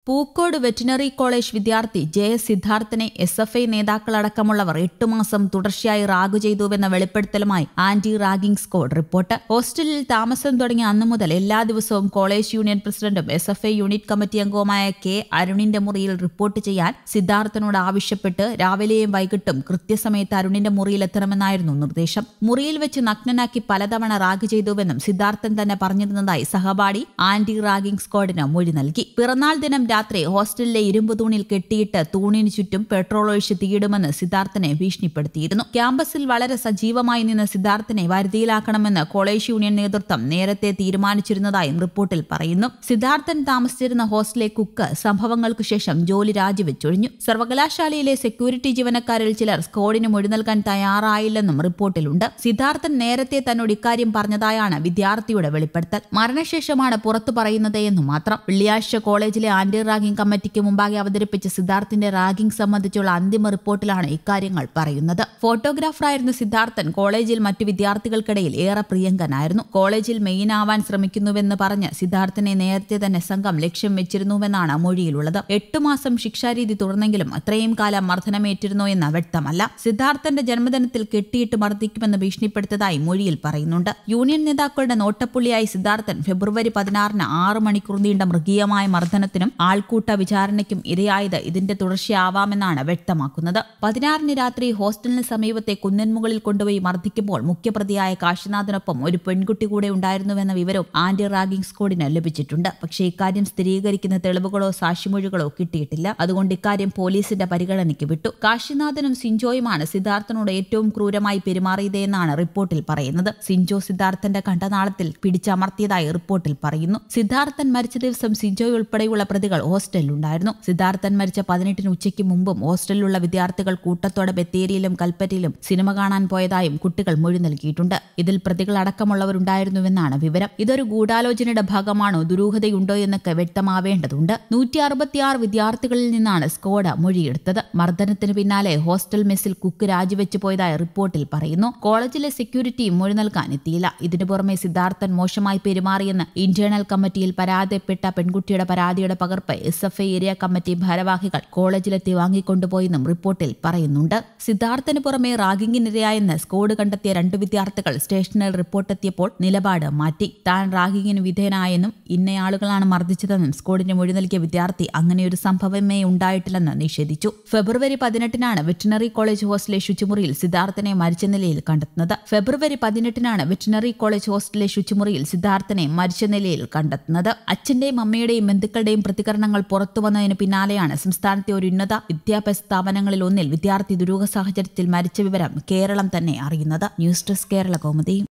Pookode veterinary college വിദ്യാർത്ഥി ജെ.എസ്. സിദ്ധാർത്ഥനെ SFI നേതാക്കളടക്കമുള്ളവർ 8 മാസം തുടർച്ചയായി റാഗ് ചെയ്തുവെന്ന വെളിപ്പെടുത്തലുമായി ആന്റി റാഗിംഗ് സ്ക്വാഡ് റിപ്പോർട്ട്. ഹോസ്റ്റലിൽ താമസം തുടങ്ങിയ അന്നു മുതൽ എല്ലാ ദിവസവും കോളേജ് യൂണിയൻ പ്രസിഡന്റും എസ്.എഫ്.ഐ യൂണിറ്റ് കമ്മിറ്റി അംഗവുമായ കെ. അരുണിന്റെ മുറിയിൽ റിപ്പോർട്ട് ചെയ്യാൻ സിദ്ധാർത്ഥനോട് ആവശ്യപ്പെട്ട് രാവിലെയും വൈകിട്ടും കൃത്യസമയത്ത് അരുണിന്റെ മുറിയിലെത്തണമെന്നായിരുന്നു നിർദ്ദേശം. മുറിയിൽ വെച്ച് നഗ്നനാക്കി പലതവണ റാഗ് ചെയ്തുവെന്നും സിദ്ധാർത്ഥൻ തന്നെ പറഞ്ഞിരുന്നതായി സഹപാഠി ആന്റി റാഗിംഗ് സ്ക്വാഡിന് മൊഴി നൽകി. പിറന്നാൾ ദിനം രാത്രി ഹോസ്റ്റലിലെ ഇരുമ്പ് തൂണിൽ കെട്ടിയിട്ട് തൂണിന് ചുറ്റും പെട്രോൾ ഒഴിച്ച് തീയിടുമെന്ന് സിദ്ധാർത്ഥനെ ഭീഷണിപ്പെടുത്തിയിരുന്നു. ക്യാമ്പസിൽ വളരെ സജീവമായി നിന്ന സിദ്ധാർത്ഥനെ വരുതിയിലാക്കണമെന്ന് കോളേജ് യൂണിയൻ നേതൃത്വം നേരത്തെ തീരുമാനിച്ചിരുന്നതായും റിപ്പോർട്ടിൽ പറയുന്നു. സിദ്ധാർത്ഥൻ താമസിച്ചിരുന്ന ഹോസ്റ്റലിലെ കുക്ക് സംഭവങ്ങൾക്കു ശേഷം ജോലി രാജിവെച്ചൊഴിഞ്ഞു. സർവകലാശാലയിലെ സെക്യൂരിറ്റി ജീവനക്കാരിൽ ചിലർ സ്ക്വാഡിന് മൊഴി നൽകാൻ തയ്യാറായില്ലെന്നും റിപ്പോർട്ടിലുണ്ട്. സിദ്ധാർത്ഥൻ നേരത്തെ തന്നോട് ഇക്കാര്യം പറഞ്ഞതായാണ് വിദ്യാർത്ഥിയുടെ വെളിപ്പെടുത്തൽ. മരണശേഷമാണ് പുറത്തു പറയുന്നത് എന്നു മാത്രം. വെള്ളിയാഴ്ച കോളേജിലെ ആന്റി റാഗിംഗ് കമ്മിറ്റിക്ക് മുമ്പാകെ അവതരിപ്പിച്ച സിദ്ധാർത്ഥിന്റെ റാഗിംഗ് സംബന്ധിച്ചുള്ള അന്തിമ റിപ്പോർട്ടിലാണ് ഇക്കാര്യങ്ങൾ പറയുന്നത്. ഫോട്ടോഗ്രാഫറായിരുന്ന സിദ്ധാർത്ഥൻ കോളേജിൽ മറ്റു വിദ്യാർത്ഥികൾക്കിടയിൽ ഏറെ പ്രിയങ്കനായിരുന്നു. കോളേജിൽ മെയിൻ ആവാൻ ശ്രമിക്കുന്നുവെന്ന് പറഞ്ഞ് സിദ്ധാർത്ഥനെ നേരത്തെ തന്നെ സംഘം ലക്ഷ്യം വെച്ചിരുന്നുവെന്നാണ് മൊഴിയിലുള്ളത്. 8 മാസം ശിക്ഷാരീതി തുടർന്നെങ്കിലും അത്രയും കാലം മർദ്ദനമേറ്റിരുന്നോ എന്ന് വ്യക്തമല്ല. സിദ്ധാർത്ഥന്റെ ജന്മദിനത്തിൽ കെട്ടിയിട്ട് മർദ്ദിക്കുമെന്ന് ഭീഷണിപ്പെടുത്തതായി മൊഴിയിൽ പറയുന്നുണ്ട്. യൂണിയൻ നേതാക്കളുടെ നോട്ടപ്പുള്ളിയായി സിദ്ധാർത്ഥൻ ഫെബ്രുവരി 16-ന് 6 മണിക്കൂർ നീണ്ട മൃഗീയമായ മർദ്ദനത്തിനും ആൾക്കൂട്ട വിചാരണയ്ക്കും ഇരയായത് ഇതിന്റെ തുടർച്ചയാവാമെന്നാണ് വ്യക്തമാക്കുന്നത്. 16-ന് രാത്രി ഹോസ്റ്റലിന് സമീപത്തെ കുന്നിൻമുകളിൽ കൊണ്ടുപോയി മർദ്ദിക്കുമ്പോൾ മുഖ്യപ്രതിയായ കാശിനാഥിനൊപ്പം ഒരു പെൺകുട്ടി കൂടെ ഉണ്ടായിരുന്നുവെന്ന വിവരവും ആന്റി റാഗിംഗ് സ്ക്വാഡിന് ലഭിച്ചിട്ടുണ്ട്. പക്ഷേ ഇക്കാര്യം സ്ഥിരീകരിക്കുന്ന തെളിവുകളോ സാക്ഷിമൊഴികളോ കിട്ടിയിട്ടില്ല. അതുകൊണ്ട് ഇക്കാര്യം പോലീസിന്റെ പരിഗണനയ്ക്ക് വിട്ടു. കാശിനാഥനും സിഞ്ചോയുമാണ് സിദ്ധാർത്ഥനോട് ഏറ്റവും ക്രൂരമായി പെരുമാറിയതെന്നാണ് റിപ്പോർട്ടിൽ പറയുന്നത്. സിഞ്ചോ സിദ്ധാർത്ഥന്റെ കണ്ടനാളത്തിൽ പിടിച്ചമർത്തിയതായി റിപ്പോർട്ടിൽ പറയുന്നു. സിദ്ധാർത്ഥൻ മരിച്ച ദിവസം സിഞ്ചോയ് ഉൾപ്പെടെയുള്ള പ്രതികൾ ഹോസ്റ്റലിലുണ്ടായിരുന്നു. സിദ്ധാർത്ഥൻ മരിച്ച 18-ന് ഉച്ചയ്ക്ക് മുമ്പും ഹോസ്റ്റലിലുള്ള വിദ്യാർത്ഥികൾ കൂട്ടത്തോടെ ബത്തേരിയിലും കൽപ്പറ്റയിലും സിനിമ കാണാൻ പോയതായും കുട്ടികൾ മൊഴി നൽകിയിട്ടുണ്ട്. ഇതിൽ പ്രതികൾ അടക്കമുള്ളവരുണ്ടായിരുന്നുവെന്നാണ് വിവരം. ഇതൊരു ഗൂഢാലോചനയുടെ ഭാഗമാണോ ദുരൂഹതയുണ്ടോ എന്നൊക്കെ വ്യക്തമാവേണ്ടതുണ്ട്. 166 വിദ്യാർത്ഥികളിൽ നിന്നാണ് സ്ക്വാഡ് മൊഴിയെടുത്തത്. മർദ്ദനത്തിന് പിന്നാലെ ഹോസ്റ്റൽ മെസ്സിൽ കുക്ക് രാജിവെച്ചു പോയതായി റിപ്പോർട്ടിൽ പറയുന്നു. കോളേജിലെ സെക്യൂരിറ്റിയും മൊഴി നൽകാൻ എത്തിയില്ല. ഇതിനു പുറമെ സിദ്ധാർത്ഥൻ മോശമായി പെരുമാറിയെന്ന് ഇന്റേണൽ കമ്മിറ്റിയിൽ പരാതിപ്പെട്ട പെൺകുട്ടിയുടെ പരാതിയുടെ പകർപ്പ് എസ്.എഫ്.ഐ ഏരിയ കമ്മിറ്റി ഭാരവാഹികൾ കോളേജിലെത്തി വാങ്ങിക്കൊണ്ടുപോയെന്നും റിപ്പോർട്ടിൽ പറയുന്നുണ്ട്. സിദ്ധാർത്ഥന് പുറമെ റാഗിങ്ങിനിരയായെന്ന് സ്ക്വാഡ് കണ്ടെത്തിയ 2 വിദ്യാർത്ഥികൾ സ്റ്റേഷനിൽ റിപ്പോർട്ടെത്തിയപ്പോൾ നിലപാട് മാറ്റി. താൻ റാഗിങ്ങിന് വിധേയനായെന്നും ഇന്നയാളുകളാണ് മർദ്ദിച്ചതെന്നും സ്ക്വാഡിന് മൊഴി നൽകിയ വിദ്യാർത്ഥി അങ്ങനെയൊരു സംഭവമേ ഉണ്ടായിട്ടില്ലെന്ന് നിഷേധിച്ചു. ഫെബ്രുവരി 18-നാണ് വെറ്റിനറി കോളേജ് ഹോസ്റ്റലിലെ ശുചിമുറിയിൽ സിദ്ധാർത്ഥനെ മരിച്ച നിലയിൽ കണ്ടെത്തുന്നത്. അച്ഛന്റെയും അമ്മയുടെയും ബന്ധുക്കളുടെയും പ്രതികരണങ്ങൾ പുറത്തുവന്നതിന് പിന്നാലെയാണ് സംസ്ഥാനത്തെ ഒരു ഉന്നത വിദ്യാഭ്യാസ സ്ഥാപനങ്ങളിൽ ഒന്നിൽ വിദ്യാർത്ഥി ദുരൂഹ സാഹചര്യത്തിൽ മരിച്ച വിവരം കേരളം തന്നെ അറിയുന്നത്. News desk Kerala Kaumudi.